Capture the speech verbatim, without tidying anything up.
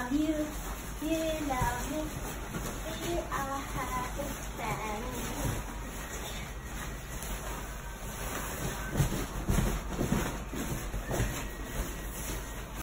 love you, you love me. We are happy family.